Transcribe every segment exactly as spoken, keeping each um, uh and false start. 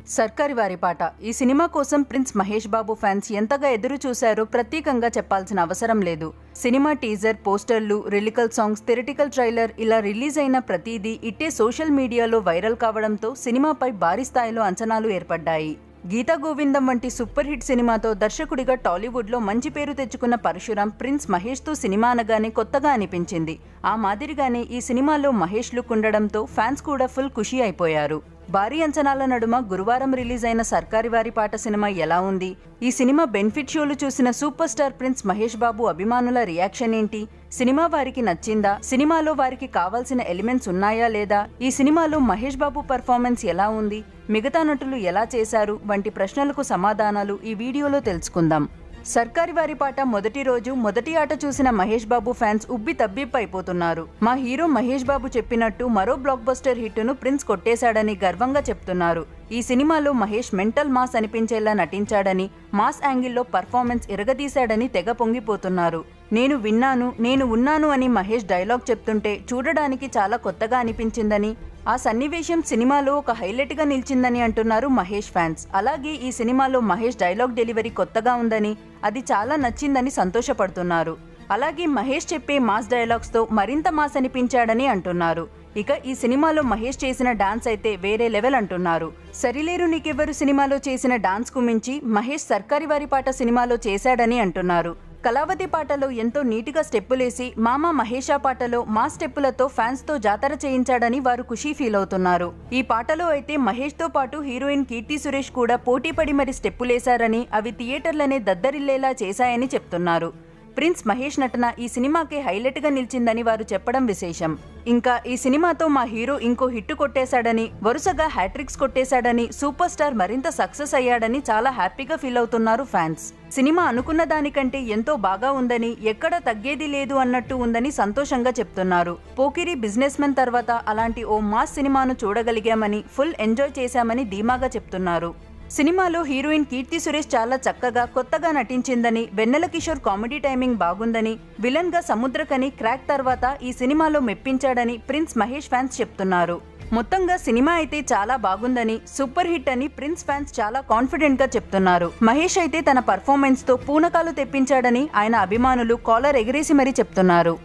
సర్కారి వారి పాట ఈ సినిమా కోసం ప్రిన్స్ మహేష్ బాబు ఫ్యాన్స్ ఎంతగా ఎదురు చూశారో ప్రత్యేకంగా చెప్పాల్సిన అవసరం లేదు. సినిమా టీజర్, పోస్టర్లు, రిలికల్ సాంగ్స్, థియరిటికల్ ట్రైలర్ ఇలా రిలీజ్ అయిన ప్రతిదీ ఇట్టే సోషల్ మీడియాలో వైరల్ కావడంతో సినిమాపై భారీ స్థాయిలో అంచనాలు ఏర్పడ్డాయి. గీతా గోవిందం వంటి సూపర్ హిట్ సినిమాతో దర్శకుడిగా టాలీవుడ్లో మంచి పేరు తెచ్చుకున్న పరశురాం ప్రిన్స్ మహేష్తో సినిమా అనగానే కొత్తగా అనిపించింది. ఆ మాదిరిగానే ఈ సినిమాలో మహేష్ లుక్ ఉండడంతో ఫ్యాన్స్ కూడా ఫుల్ ఖుషీ అయిపోయారు. భారీ అంచనాల నడుమ గురువారం రిలీజ్ అయిన సర్కారి వారి పాట సినిమా ఎలా ఉంది? ఈ సినిమా బెనిఫిట్ షోలు చూసిన super star prince Mahesh Babu అభిమానుల రియాక్షన్ ఏంటి? సినిమా వారికి నచ్చిందా? సినిమాలో వారికి కావాల్సిన ఎలిమెంట్స్ ఉన్నాయా లేదా? ఈ సినిమాలో మహేష్ బాబు పర్ఫార్మెన్స్ ఎలా ఉంది? మిగతా నటులు ఎలా చేశారు? వంటి ప్రశ్నలకు సమాధానాలు ఈ వీడియోలో తెలుసుకుందాం. సర్కారి వారి పాట మొదటి రోజు మొదటి ఆట చూసిన మహేష్ బాబు ఫ్యాన్స్ ఉబ్బి తబ్బిబ్బైపోతున్నారు. మా హీరో మహేష్ బాబు చెప్పినట్టు మరో బ్లాక్ బస్టర్ హిట్ను ప్రిన్స్ కొట్టేశాడని గర్వంగా చెప్తున్నారు. ఈ సినిమాలో మహేష్ మెంటల్ మాస్ అనిపించేలా నటించాడని, మాస్ యాంగిల్లో పర్ఫార్మెన్స్ ఇరగదీశాడని తెగ పొంగిపోతున్నారు. నేను విన్నాను, నేను ఉన్నాను అని మహేష్ డైలాగ్ చెప్తుంటే చూడడానికి చాలా కొత్తగా అనిపించిందని, ఆ సన్నివేశం సినిమాలో ఒక హైలైట్గా నిలిచిందని అంటున్నారు మహేష్ ఫ్యాన్స్. అలాగే ఈ సినిమాలో మహేష్ డైలాగ్ డెలివరీ కొత్తగా ఉందని, అది చాలా నచ్చిందని సంతోషపడుతున్నారు. అలాగే మహేష్ చెప్పే మాస్ డైలాగ్స్తో మరింత మాస్ అనిపించాడని అంటున్నారు. ఇక ఈ సినిమాలో మహేష్ చేసిన డాన్స్ అయితే వేరే లెవెల్ అంటున్నారు. సరిలేరు నీకెవ్వరు సినిమాలో చేసిన డాన్స్ కు మించి మహేష్ సర్కారి వారి పాట సినిమాలో చేశాడని అంటున్నారు. కళావతి పాటలో ఎంతో నీటిగా స్టెప్పులేసి, మామ మహేషా పాటలో మా స్టెప్పులతో ఫ్యాన్స్ తో జాతర చేయించాడని వారు ఖుషీ ఫీల్ అవుతున్నారు. ఈ పాటలో అయితే మహేష్ తో పాటు హీరోయిన్ కీర్తి సురేష్ కూడా పోటీపడి మరి స్టెప్పులేశారని, అవి థియేటర్లనే దద్దరిల్లేలా చేశాయని చెప్తున్నారు. ప్రిన్స్ మహేష్ నటన ఈ సినిమాకే హైలైట్ గా నిలిచిందని వారు చెప్పడం విశేషం. ఇంకా ఈ సినిమాతో మా హీరో ఇంకో హిట్ కొట్టేశాడని, వరుసగా హ్యాట్రిక్స్ కొట్టేశాడని, సూపర్ స్టార్ మరింత సక్సెస్ అయ్యాడని చాలా హ్యాపీగా ఫీల్ అవుతున్నారు ఫ్యాన్స్. సినిమా అనుకున్న దానికంటే ఎంతో బాగా ఉందని, ఎక్కడ తగ్గేది లేదు అన్నట్టు ఉందని సంతోషంగా చెప్తున్నారు. పోకిరి బిజినెస్ మెన్ తర్వాత అలాంటి ఓ మాస్ సినిమాను చూడగలిగామని, ఫుల్ ఎంజాయ్ చేశామని ధీమాగా చెప్తున్నారు. సినిమాలో హీరోయిన్ కీర్తి సురేష్ చాలా చక్కగా కొత్తగా నటించిందని, వెన్నెల కిషోర్ కామెడీ టైమింగ్ బాగుందని, విలన్ గా సముద్రకని క్రాక్ తర్వాత ఈ సినిమాలో మెప్పించాడని ప్రిన్స్ మహేష్ ఫ్యాన్స్ చెప్తున్నారు. మొత్తంగా సినిమా అయితే చాలా బాగుందని, సూపర్ హిట్ అని ప్రిన్స్ ఫ్యాన్స్ చాలా కాన్ఫిడెంట్ గా చెప్తున్నారు. మహేష్ అయితే తన పర్ఫార్మెన్స్ తో పూనకాలు తెప్పించాడని ఆయన అభిమానులు కాలర్ ఎగిరేసి మరీ చెప్తున్నారు.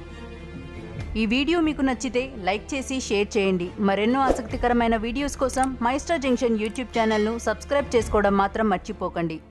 ఈ వీడియో మీకు నచ్చితే లైక్ చేసి షేర్ చేయండి. మరెన్నో ఆసక్తికరమైన వీడియోస్ కోసం మై స్టార్ జంక్షన్ యూట్యూబ్ ఛానల్ను సబ్స్క్రైబ్ చేసుకోవడం మాత్రం మర్చిపోకండి.